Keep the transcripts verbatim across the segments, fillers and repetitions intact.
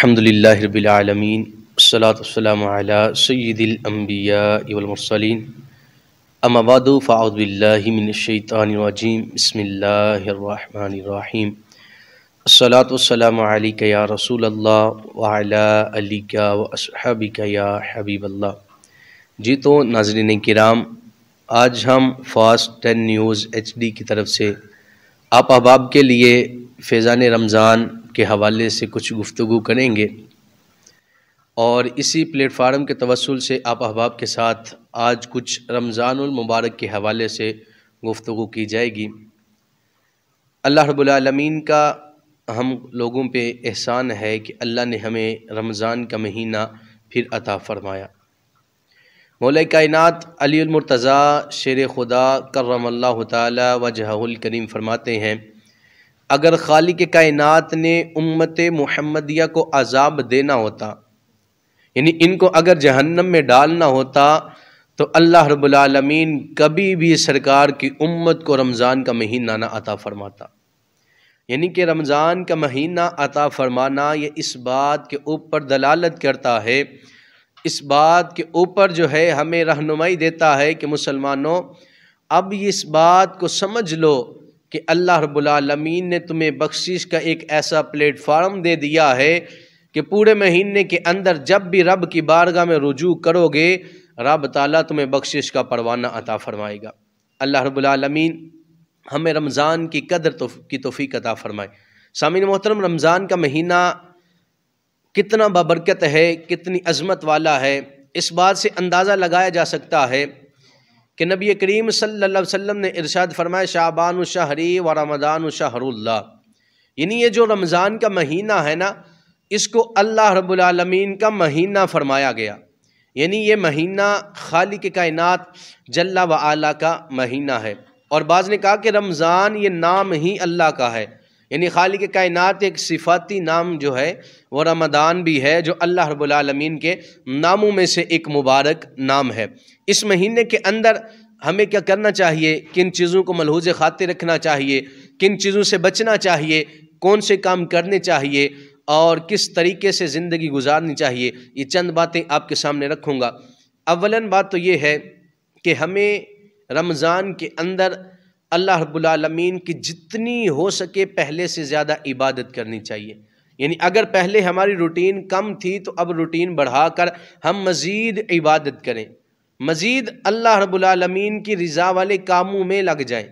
الحمدللہ رب العالمین والصلاة والسلام علی سید الانبیاء والمرسلین اما بعد فاعوذ باللہ من الشیطان الرجیم بسم اللہ الرحمن الرحیم الصلاة والسلام علیک یا رسول اللہ وعلی آلک واصحابک یا حبیب اللہ۔ جی تو ناظرین کرام، آج ہم fast ten news H D کی طرف سے آپ احباب کے لیے فیضان رمضان کے حوالے سے کچھ گفتگو کریں گے، اور اسی پلیٹ فارم کے توسل سے آپ احباب کے ساتھ آج کچھ رمضان المبارک کے حوالے سے گفتگو کی جائے گی۔ اللہ رب العالمین کا ہم لوگوں پہ احسان ہے کہ اللہ نے ہمیں رمضان کا مہینہ پھر عطا فرمایا۔ مولا کائنات علی المرتضیٰ شیر خدا کرم اللہ تعالی وجہہ الکریم فرماتے ہیں، اگر خالق کائنات نے امت محمدیہ کو عذاب دینا ہوتا، یعنی ان کو اگر جہنم میں ڈالنا ہوتا، تو اللہ رب العالمین کبھی بھی سرکار کی امت کو رمضان کا مہینہ نہ عطا فرماتا۔ یعنی کہ رمضان کا مہینہ عطا فرمانا یہ اس بات کے اوپر دلالت کرتا ہے، اس بات کے اوپر جو ہے ہمیں رہنمائی دیتا ہے کہ مسلمانوں اب اس بات کو سمجھ لو کہ اللہ رب العالمین نے تمہیں بخشش کا ایک ایسا پلیٹ فارم دے دیا ہے کہ پورے مہینے کے اندر جب بھی رب کی بارگاہ میں رجوع کرو گے، رب تعالیٰ تمہیں بخشش کا پروانہ عطا فرمائے گا۔ اللہ رب العالمین ہمیں رمضان کی قدر کی توفیق عطا فرمائے۔ سامعین محترم، رمضان کا مہینہ کتنا بابرکت ہے، کتنی عظمت والا ہے، اس بات سے اندازہ لگایا جا سکتا ہے کہ نبی کریم صلی اللہ علیہ وسلم نے ارشاد فرمایا، شعبان شہری و رمضان شہر اللہ، یعنی یہ جو رمضان کا مہینہ ہے نا، اس کو اللہ رب العالمین کا مہینہ فرمایا گیا، یعنی یہ مہینہ خالق کائنات جل و علا کا مہینہ ہے۔ اور بعض نے کہا کہ رمضان یہ نام ہی اللہ کا ہے، یعنی خالق کائنات ایک صفاتی نام جو ہے وہ رمضان بھی ہے، جو اللہ رب العالمین کے ناموں میں سے ایک مبارک نام ہے۔ اس مہینے کے اندر ہمیں کیا کرنا چاہیے، کن چیزوں کو ملحوظ خاطر رکھنا چاہیے، کن چیزوں سے بچنا چاہیے، کون سے کام کرنے چاہیے، اور کس طریقے سے زندگی گزارنی چاہیے، یہ چند باتیں آپ کے سامنے رکھوں گا۔ اولاً بات تو یہ ہے کہ ہمیں رمضان کے اندر اللہ رب العالمین کی جتنی ہو سکے پہلے سے زیادہ عبادت کرنی چاہیے۔ یعنی اگر پہلے ہماری روٹین کم تھی تو اب روٹین بڑھا کر ہم مزید عبادت کریں، مزید اللہ رب العالمین کی رضا والے کاموں میں لگ جائیں۔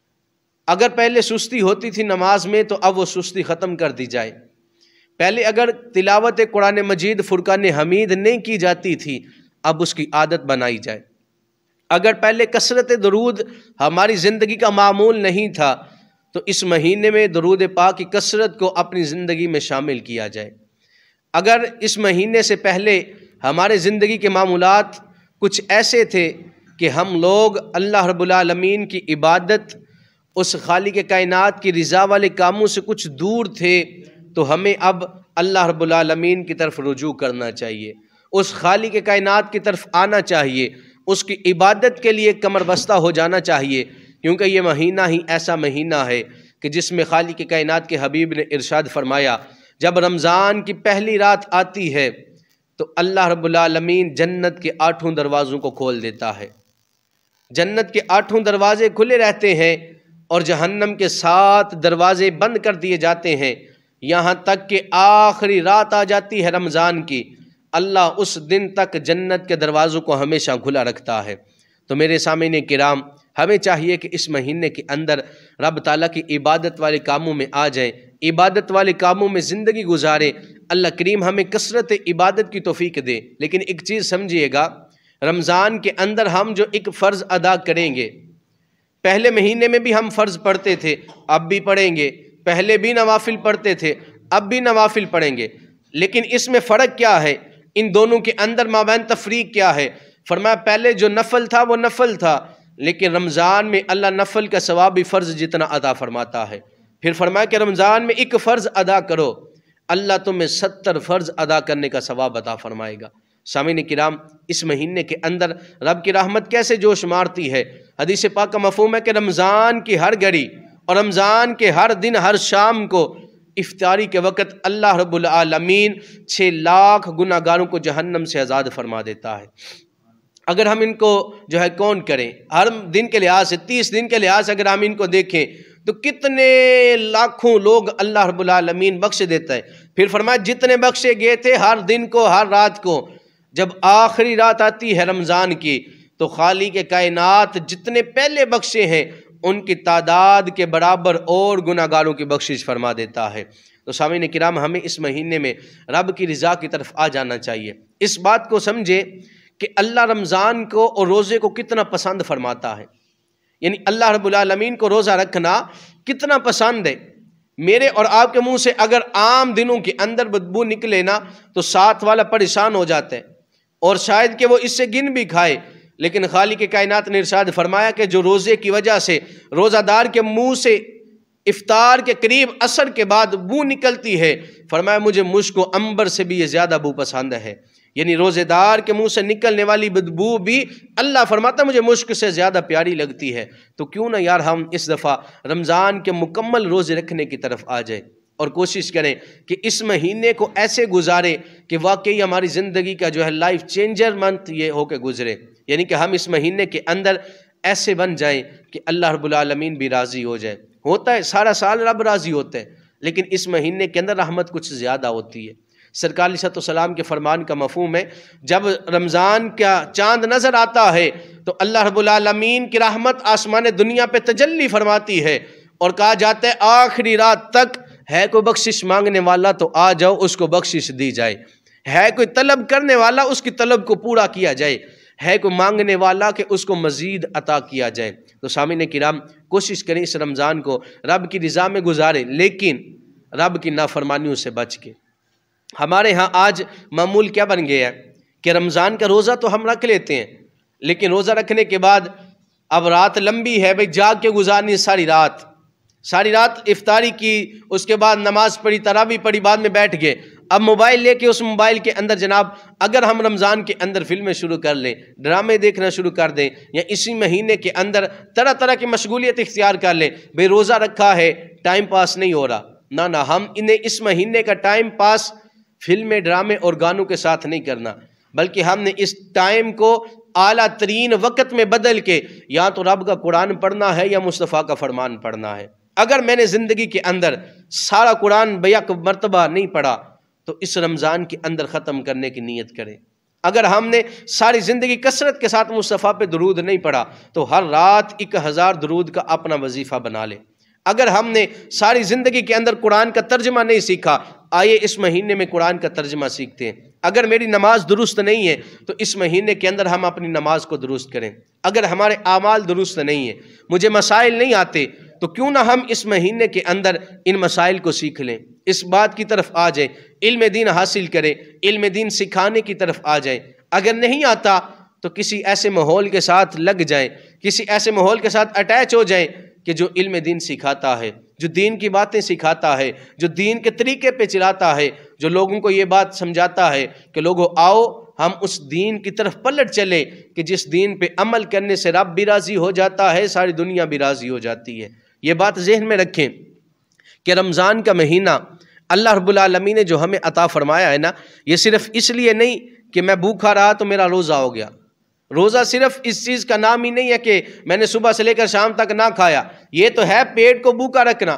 اگر پہلے سستی ہوتی تھی نماز میں تو اب وہ سستی ختم کر دی جائے۔ پہلے اگر تلاوت قرآن مجید فرقان حمید نہیں کی جاتی تھی، اب اس کی عادت بنائی جائے۔ اگر پہلے کثرت درود ہماری زندگی کا معمول نہیں تھا، تو اس مہینے میں درود پاک کی کثرت کو اپنی زندگی میں شامل کیا جائے۔ اگر اس مہینے سے پہلے ہمارے زندگی کے معمولات کچھ ایسے تھے کہ ہم لوگ اللہ رب العالمین کی عبادت، اس خالق کائنات کی رضا والے کاموں سے کچھ دور تھے، تو ہمیں اب اللہ رب العالمین کی طرف رجوع کرنا چاہیے، اس خالق کائنات کی طرف آنا چاہیے، اس کی عبادت کے لیے کمر بستہ ہو جانا چاہیے، کیونکہ یہ مہینہ ہی ایسا مہینہ ہے کہ جس میں خالق کائنات کے حبیب نے ارشاد فرمایا، جب رمضان کی پہلی رات آتی ہے تو اللہ رب العالمین جنت کے آٹھوں دروازوں کو کھول دیتا ہے، جنت کے آٹھوں دروازے کھلے رہتے ہیں اور جہنم کے سات دروازے بند کر دیے جاتے ہیں، یہاں تک کہ آخری رات آ جاتی ہے رمضان کی، اللہ اس دن تک جنت کے دروازوں کو ہمیشہ کھلا رکھتا ہے۔ تو میرے سامعین کرام، ہمیں چاہیے کہ اس مہینے کے اندر رب تعالیٰ کی عبادت والے کاموں میں آ جائیں، عبادت والے کاموں میں زندگی گزاریں۔ اللہ کریم ہمیں کثرت عبادت کی توفیق دے۔ لیکن ایک چیز سمجھیے گا، رمضان کے اندر ہم جو ایک فرض ادا کریں گے، پہلے مہینے میں بھی ہم فرض پڑھتے تھے، اب بھی پڑھیں گے، پہلے بھی نوافل پڑھتے تھے، اب بھی نوافل پڑھیں گے، لیکن اس میں فرق کیا ہے، ان دونوں کے اندر مابین تفریق کیا ہے؟ فرمایا پہلے جو نفل تھا وہ نفل تھا، لیکن رمضان میں اللہ نفل کا ثواب بھی فرض جتنا عطا فرماتا ہے۔ پھر فرمایا کہ رمضان میں ایک فرض ادا کرو، اللہ تمہیں ستر فرض ادا کرنے کا ثواب عطا فرمائے گا۔ سامعین کرام، اس مہینے کے اندر رب کی رحمت کیسے جوش مارتی ہے۔ حدیث پاک کا مفہوم ہے کہ رمضان کی ہر گھڑی اور رمضان کے ہر دن ہر شام کو افطاری کے وقت اللہ رب العالمین چھ لاکھ گناہ گاروں کو جہنم سے آزاد فرما دیتا ہے۔ اگر ہم ان کو جو ہے کون کریں، ہر دن کے لحاظ سے تیس دن کے لحاظ سے اگر ہم ان کو دیکھیں تو کتنے لاکھوں لوگ اللہ رب العالمین بخش دیتا ہے۔ پھر فرمایا جتنے بخشے گئے تھے ہر دن کو، ہر رات کو، جب آخری رات آتی ہے رمضان کی تو خالق کائنات جتنے پہلے بخشے ہیں ان کی تعداد کے برابر اور گناہ گاروں کی بخشش فرما دیتا ہے۔ تو سامعین کرام، ہمیں اس مہینے میں رب کی رضا کی طرف آ جانا چاہیے۔ اس بات کو سمجھے کہ اللہ رمضان کو اور روزے کو کتنا پسند فرماتا ہے، یعنی اللہ رب العالمین کو روزہ رکھنا کتنا پسند ہے۔ میرے اور آپ کے منہ سے اگر عام دنوں کے اندر بدبو نکلے نا تو ساتھ والا پریشان ہو جاتا ہے اور شاید کہ وہ اس سے گن بھی کھائے، لیکن خالق کائنات نے ارشاد فرمایا کہ جو روزے کی وجہ سے روزہ دار کے منہ سے افطار کے قریب عصر کے بعد بو نکلتی ہے، فرمایا مجھے مشک و عنبر سے بھی یہ زیادہ بو پسند ہے، یعنی روزے دار کے منہ سے نکلنے والی بدبو بھی اللہ فرماتا مجھے مشک سے زیادہ پیاری لگتی ہے۔ تو کیوں نہ یار ہم اس دفعہ رمضان کے مکمل روزے رکھنے کی طرف آ جائیں اور کوشش کریں کہ اس مہینے کو ایسے گزارے کہ واقعی ہماری زندگی کا جو ہے لائف چینجر منتھ یہ ہو کے گزرے، یعنی کہ ہم اس مہینے کے اندر ایسے بن جائیں کہ اللہ رب العالمین بھی راضی ہو جائے۔ ہوتا ہے سارا سال رب راضی ہوتے ہیں، لیکن اس مہینے کے اندر رحمت کچھ زیادہ ہوتی ہے۔ سرکار علیہ الصلوۃ والسلام کے فرمان کا مفہوم ہے جب رمضان کا چاند نظر آتا ہے تو اللہ رب العالمین کی رحمت آسمان دنیا پہ تجلی فرماتی ہے اور کہا جاتا ہے آخری رات تک ہے کوئی بخشش مانگنے والا تو آ جاؤ اس کو بخشش دی جائے، ہے کوئی طلب کرنے والا اس کی طلب کو پورا کیا جائے، ہے کوئی مانگنے والا کہ اس کو مزید عطا کیا جائے۔ تو سامعین کرام کوشش کریں اس رمضان کو رب کی رضا میں گزاریں، لیکن رب کی نافرمانیوں سے بچ کے۔ ہمارے ہاں آج معمول کیا بن گیا ہے کہ رمضان کا روزہ تو ہم رکھ لیتے ہیں، لیکن روزہ رکھنے کے بعد اب رات لمبی ہے، بھئی جاگ کے گزارنی ساری رات ساری رات افطاری کی، اس کے بعد نماز پڑھی، تراویح پڑھی، بعد میں بیٹھ گئے، اب موبائل لے کے اس موبائل کے اندر جناب اگر ہم رمضان کے اندر فلمیں شروع کر لیں، ڈرامے دیکھنا شروع کر دیں، یا اسی مہینے کے اندر طرح طرح کی مشغولیت اختیار کر لیں، بھئی روزہ رکھا ہے ٹائم پاس نہیں ہو رہا، نہ نہ ہم انہیں اس مہینے کا ٹائم پاس فلمیں، ڈرامے اور گانوں کے ساتھ نہیں کرنا، بلکہ ہم نے اس ٹائم کو اعلیٰ ترین وقت میں بدل کے یا تو رب کا قرآن پڑھنا ہے یا مصطفیٰ کا فرمان پڑھنا ہے۔ اگر میں نے زندگی کے اندر سارا قرآن بیک مرتبہ نہیں پڑھا تو اس رمضان کے اندر ختم کرنے کی نیت کریں۔ اگر ہم نے ساری زندگی کثرت کے ساتھ مصطفیٰ پہ درود نہیں پڑھا تو ہر رات ایک ہزار درود کا اپنا وظیفہ بنا لے۔ اگر ہم نے ساری زندگی کے اندر قرآن کا ترجمہ نہیں سیکھا، آئیے اس مہینے میں قرآن کا ترجمہ سیکھتے ہیں۔ اگر میری نماز درست نہیں ہے تو اس مہینے کے اندر ہم اپنی نماز کو درست کریں۔ اگر ہمارے اعمال درست نہیں ہیں، مجھے مسائل نہیں آتے، تو کیوں نہ ہم اس مہینے کے اندر ان مسائل کو سیکھ لیں، اس بات کی طرف آ جائیں، علم دین حاصل کریں، علم دین سکھانے کی طرف آ جائیں۔ اگر نہیں آتا تو کسی ایسے ماحول کے ساتھ لگ جائیں، کسی ایسے ماحول کے ساتھ اٹیچ ہو جائیں کہ جو علم دین سکھاتا ہے، جو دین کی باتیں سکھاتا ہے، جو دین کے طریقے پہ چلاتا ہے، جو لوگوں کو یہ بات سمجھاتا ہے کہ لوگوں آؤ ہم اس دین کی طرف پلٹ چلے کہ جس دین پہ عمل کرنے سے رب بھی راضی ہو جاتا ہے، ساری دنیا بھی راضی ہو جاتی ہے۔ یہ بات ذہن میں رکھیں کہ رمضان کا مہینہ اللہ رب العالمین نے جو ہمیں عطا فرمایا ہے نا، یہ صرف اس لیے نہیں کہ میں بھوکھا رہا تو میرا روزہ ہو گیا۔ روزہ صرف اس چیز کا نام ہی نہیں ہے کہ میں نے صبح سے لے کر شام تک نہ کھایا، یہ تو ہے پیٹ کو بھوکا رکھنا،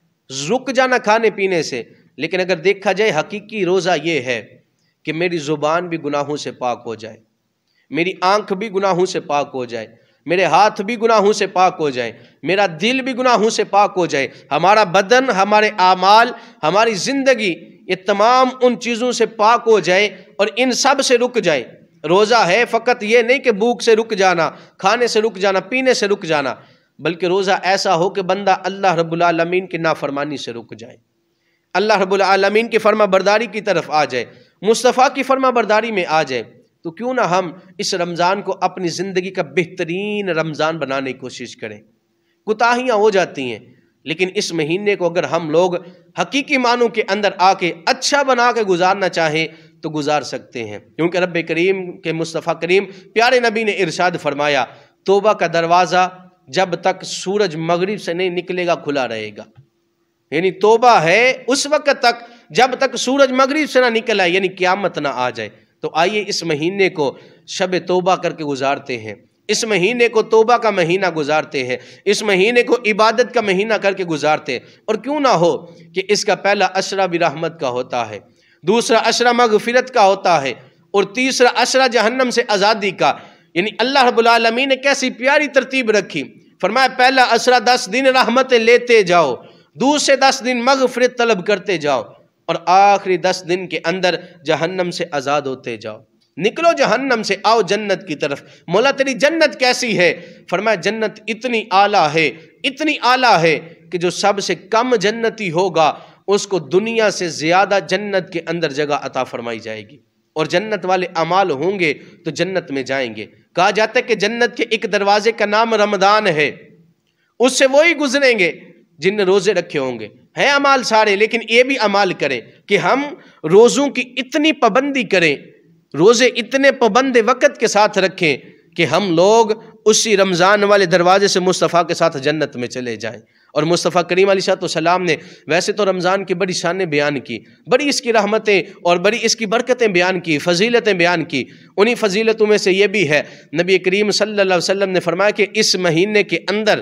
رک جانا کھانے پینے سے۔ لیکن اگر دیکھا جائے حقیقی روزہ یہ ہے کہ میری زبان بھی گناہوں سے پاک ہو جائے، میری آنکھ بھی گناہوں سے پاک ہو جائے، میرے ہاتھ بھی گناہوں سے پاک ہو جائے، میرا دل بھی گناہوں سے پاک ہو جائے، ہمارا بدن، ہمارے اعمال، ہماری زندگی، یہ تمام ان چیزوں سے پاک ہو جائے اور ان سب سے رک جائے۔ روزہ ہے فقط یہ نہیں کہ بھوک سے رک جانا، کھانے سے رک جانا، پینے سے رک جانا، بلکہ روزہ ایسا ہو کہ بندہ اللہ رب العالمین کی نافرمانی سے رک جائے، اللہ رب العالمین کی فرما برداری کی طرف آ جائے، مصطفیٰ کی فرما برداری میں آ جائے۔ تو کیوں نہ ہم اس رمضان کو اپنی زندگی کا بہترین رمضان بنانے کی کوشش کریں۔ کوتاہیاں ہو جاتی ہیں، لیکن اس مہینے کو اگر ہم لوگ حقیقی معنوں کے اندر آ کے اچھا بنا کے گزارنا چاہیں تو گزار سکتے ہیں، کیونکہ رب کریم کے مصطفیٰ کریم پیارے نبی نے ارشاد فرمایا توبہ کا دروازہ جب تک سورج مغرب سے نہیں نکلے گا کھلا رہے گا، یعنی توبہ ہے اس وقت تک جب تک سورج مغرب سے نہ نکل آئے، یعنی قیامت نہ آ جائے۔ تو آئیے اس مہینے کو شب توبہ کر کے گزارتے ہیں، اس مہینے کو توبہ کا مہینہ گزارتے ہیں، اس مہینے کو عبادت کا مہینہ کر کے گزارتے ہیں۔ اور کیوں نہ ہو کہ اس کا پہلا عشرہ بھی رحمت کا ہوتا ہے، دوسرا عشرہ مغفرت کا ہوتا ہے، اور تیسرا عشرہ جہنم سے آزادی کا۔ یعنی اللہ رب العالمین نے کیسی پیاری ترتیب رکھی، فرمایا پہلا عشرہ دس دن رحمتیں لیتے جاؤ، دوسرے دس دن مغفرت طلب کرتے جاؤ، اور آخری دس دن کے اندر جہنم سے آزاد ہوتے جاؤ۔ نکلو جہنم سے، آؤ جنت کی طرف۔ مولا تیری جنت کیسی ہے؟ فرمایا جنت اتنی اعلیٰ ہے، اتنی اعلیٰ ہے کہ جو سب سے کم جنتی ہوگا اس کو دنیا سے زیادہ جنت کے اندر جگہ عطا فرمائی جائے گی، اور جنت والے اعمال ہوں گے تو جنت میں جائیں گے۔ کہا جاتا ہے کہ جنت کے ایک دروازے کا نام رمضان ہے، اس سے وہی گزریں گے جن نے روزے رکھے ہوں گے۔ ہیں اعمال سارے، لیکن یہ بھی اعمال کریں کہ ہم روزوں کی اتنی پابندی کریں، روزے اتنے پابند وقت کے ساتھ رکھیں کہ ہم لوگ اسی رمضان والے دروازے سے مصطفیٰ کے ساتھ جنت میں چلے جائیں۔ اور مصطفیٰ کریم علیہ السلام نے ویسے تو رمضان کی بڑی شانیں بیان کی، بڑی اس کی رحمتیں اور بڑی اس کی برکتیں بیان کی، فضیلتیں بیان کی۔ انہی فضیلتوں میں سے یہ بھی ہے، نبی کریم صلی اللہ علیہ وسلم نے فرمایا کہ اس مہینے کے اندر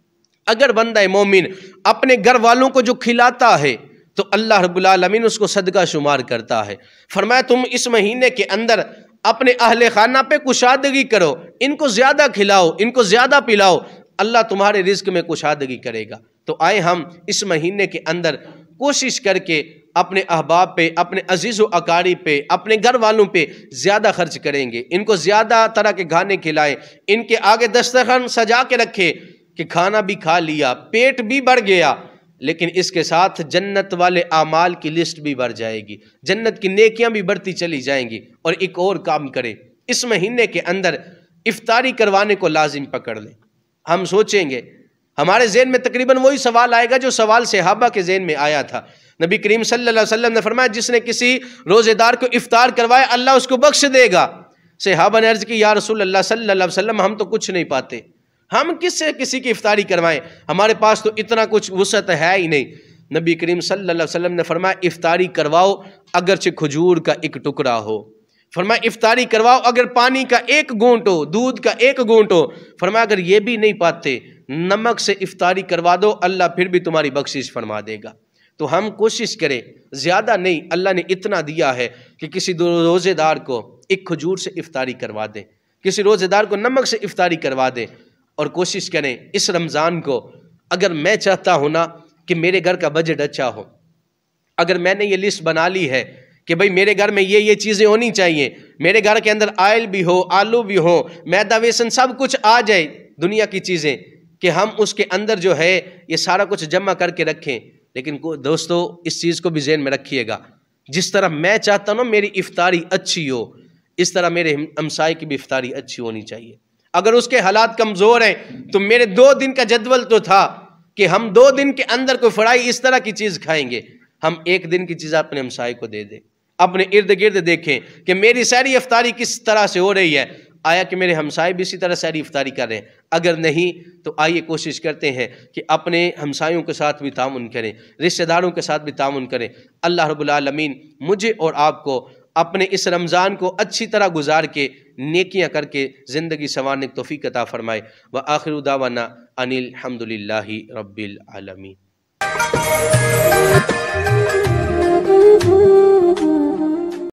اگر بندہ مومن اپنے گھر والوں کو جو کھلاتا ہے تو اللہ رب العالمین اس کو صدقہ شمار کرتا ہے۔ فرمایا تم اس مہینے کے اندر اپنے اہل خانہ پہ کشادگی کرو، ان کو زیادہ کھلاؤ، ان کو زیادہ پلاؤ، اللہ تمہارے رزق میں کشادگی کرے گا۔ تو آئے ہم اس مہینے کے اندر کوشش کر کے اپنے احباب پہ، اپنے عزیز و اقارب پہ، اپنے گھر والوں پہ زیادہ خرچ کریں گے، ان کو زیادہ طرح کے کھانے کھلائیں، ان کے آگے دسترخوان سجا کے رکھے کہ کھانا بھی کھا لیا، پیٹ بھی بڑھ گیا، لیکن اس کے ساتھ جنت والے اعمال کی لسٹ بھی بڑھ جائے گی، جنت کی نیکیاں بھی بڑھتی چلی جائیں گی۔ اور ایک اور کام کریں، اس مہینے کے اندر افطاری کروانے کو لازم پکڑ لیں۔ ہم سوچیں گے، ہمارے ذہن میں تقریباً وہی سوال آئے گا جو سوال صحابہ کے ذہن میں آیا تھا۔ نبی کریم صلی اللہ علیہ وسلم نے فرمایا جس نے کسی روزے دار کو افطار کروایا اللہ اس کو بخش دے گا۔ صحابہ نے عرض کی یا رسول اللہ صلی اللہ علیہ وسلم ہم تو کچھ نہیں پاتے، ہم کس سے کسی کی افطاری کروائیں، ہمارے پاس تو اتنا کچھ وسعت ہے ہی نہیں۔ نبی کریم صلی اللہ علیہ وسلم نے فرمایا افطاری کرواؤ اگرچہ کھجور کا ایک ٹکڑا ہو، فرمایا افطاری کرواؤ اگر پانی کا ایک گھونٹ ہو، دودھ کا ایک گھونٹ ہو، فرمایا اگر یہ بھی نہیں پاتے نمک سے افطاری کروا دو، اللہ پھر بھی تمہاری بخشش فرما دے گا۔ تو ہم کوشش کریں، زیادہ نہیں، اللہ نے اتنا دیا ہے کہ کسی روزے دار کو ایک کھجور سے افطاری کروا دیں، کسی روزے دار کو نمک سے افطاری کروا دیں، اور کوشش کریں اس رمضان کو، اگر میں چاہتا ہوں نا کہ میرے گھر کا بجٹ اچھا ہو، اگر میں نے یہ لسٹ بنا لی ہے کہ بھئی میرے گھر میں یہ یہ چیزیں ہونی چاہیے، میرے گھر کے اندر آئل بھی ہو، آلو بھی ہو، میدا بیسن سب کچھ آ جائے دنیا کی چیزیں، کہ ہم اس کے اندر جو ہے یہ سارا کچھ جمع کر کے رکھیں۔ لیکن دوستو اس چیز کو بھی ذہن میں رکھیے گا، جس طرح میں چاہتا ہوں میری افطاری اچھی ہو، اس طرح میرے ہمسائے کی بھی افطاری اچھی ہونی چاہیے۔ اگر اس کے حالات کمزور ہیں تو میرے دو دن کا جدول تو تھا کہ ہم دو دن کے اندر کوئی فرائی اس طرح کی چیز کھائیں گے، ہم ایک دن کی چیز اپنے ہمسائے کو دے دیں، اپنے ارد گرد دیکھیں کہ میری سحری افطاری کس طرح سے ہو رہی ہے، آیا کہ میرے ہمسائے بھی اسی طرح سحری افطاری کر رہے ہیں، اگر نہیں تو آئیے کوشش کرتے ہیں کہ اپنے ہمسایوں کے ساتھ بھی تعاون کریں، رشتہ داروں کے ساتھ بھی تعاون کریں۔ اللہ رب العالمین مجھے اور آپ کو اپنے اس رمضان کو اچھی طرح گزار کے نیکیاں کر کے زندگی سنوارنے کی توفیق عطا فرمائے۔ وآخر دعوانا ان الحمد للہ رب العالمین۔